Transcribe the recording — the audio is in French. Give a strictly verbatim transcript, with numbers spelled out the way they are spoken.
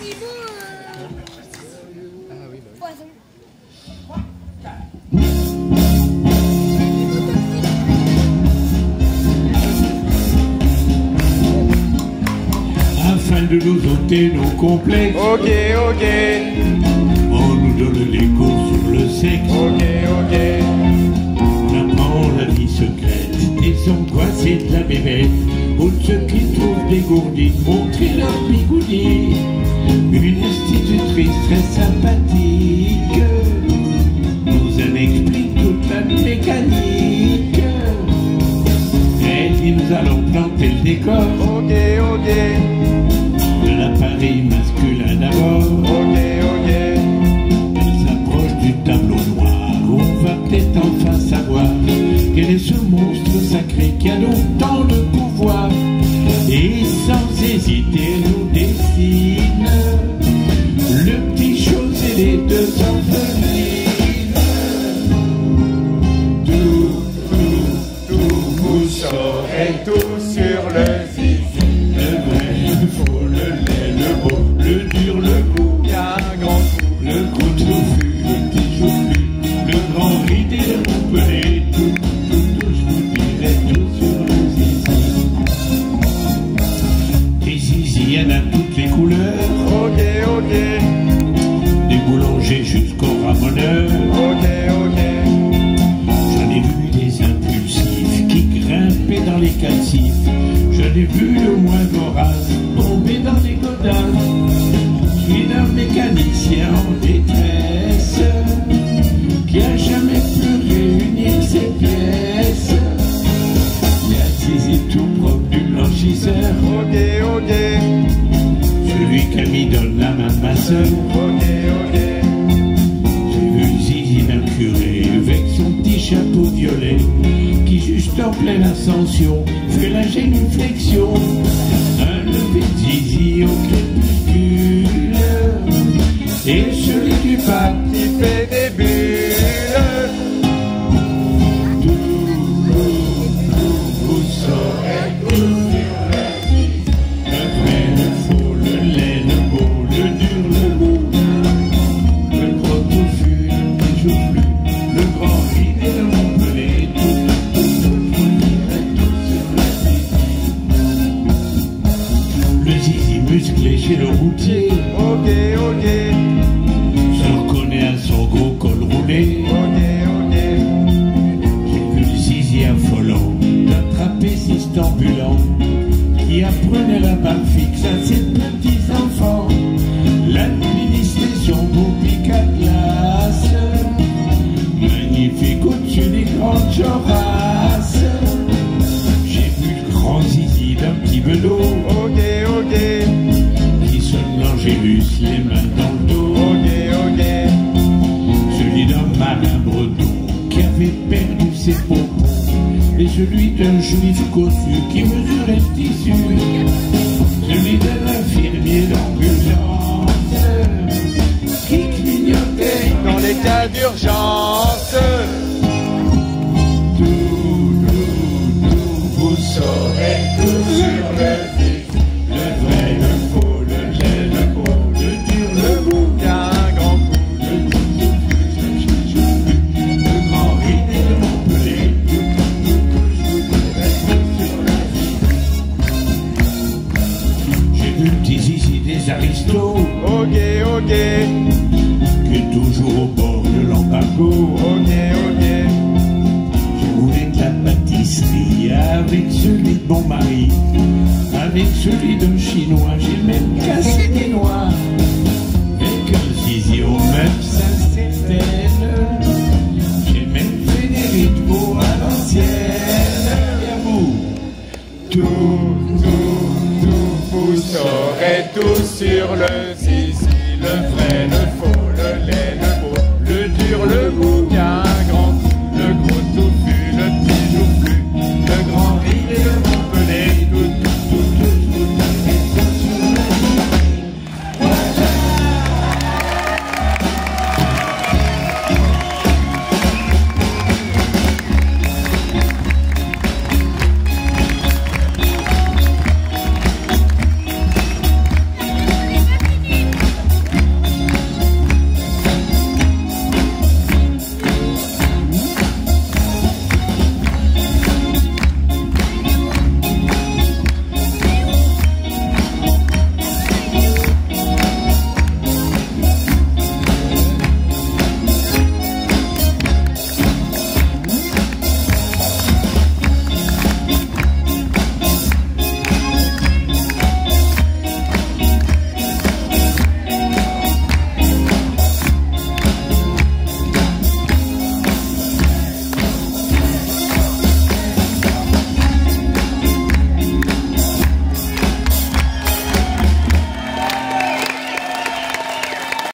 animaux euh... Ah oui, bah oui. poison. Afin de nous ôter nos complexes, Ok, ok. on nous donne des cours sur le sexe. Ok, ok. On apprend la vie secrète, des angoisses et de la bébête. Pour ceux qui trouvent dégourdis, montrer leur bigoudi. Une institutrice très sympathique nous en explique toute la mécanique. Elle dit nous allons planter le décor. Ok, ok. De l'appareil masculin d'abord. Ok, ok. Elle s'approche du tableau noir. On va peut-être enfin savoir quel est ce monstre sacré qui a longtemps le pouvoir. Et sans hésiter elle nous dessine le petit chose et les deux orphelines. Tout, tout, tout, vous saurez tout sur le zizi. Le vrai, le faux, le laid, le beau, le dur, le mou. Y a un grand coup. Le gros touffu, le petit choufflu, le grand ridé, le montpellier, tout, tout, tout, je vous dirai tout sur le zizi. Des zizi, il y en a toutes les couleurs, Ok, ok. des boulangers jusqu'aux ramoneurs. Ok, ok. J'en ai vu des impulsifs qui grimpaient dans les calcifs. J'en ai vu le moins vorace tomber dans les godasses. Je suis un mécanicien en détresse qui a jamais pu réunir ses pièces. Il y a Zizi tout propre du blanchisseur, Ok, ok. celui qui a mis donne la main de ma sœur. Ok, ok. J'ai vu Zizi d'un curé avec son petit chapeau violet qui juste en pleine ascension fait la génuflexion. Un lever de Zizi au crépuscule et celui du pape Qui fait des bulles. tout, tout, tout, vous saurez tout sur la vie. Le vrai, le faux, le laid, le beau, le dur, le mou. Le gros touffu, le petit choufflu, le grand vide et le montpellier. Tout, tout, tout, tout, je vous dirai tout sur la vie. Le zizi musclé chez le routier Ok, ok. se reconnaît à son gros col roulé. Ok, ok. J'ai vu le zizi affolant d'un trapéziste ambulant qui apprenait la barre fixe à ses petits enfants. L'administrer son beau pic à glace, magnifique au-dessus des grandes jorasses. J'ai vu le grand zizi d'un petit bedeau Ok, ok. qui sonne l'angélus, les mains dans le dos. Ok, ok. Celui d'un marin breton qui avait perdu ses pompons et celui d'un juif cossu qui mesurait le tissu. Celui d'un infirmier d'ambulance qui clignotait Dans les cas d'urgence. tout, tout, tout, vous saurez tout sur le zizi. Le vrai, le faux, le laid, le beau, le dur, le mou. Y a un grand coup. Le grand ride et le montpellier. J'ai vu le petit zizi des aristos Ok, ok. qui est toujours au bord de l'embargo. Ok, ok. J'ai roulé de la pâtisserie avec celui de mon mari, avec celui d'un chinois. J'ai même cassé des noix avec un zizi au même Saint-Stéphane. J'ai même fait des rythmos à l'ancienne. Et à vous, Tout, tout, tout, vous saurez tout sur le zizi, le vrai, le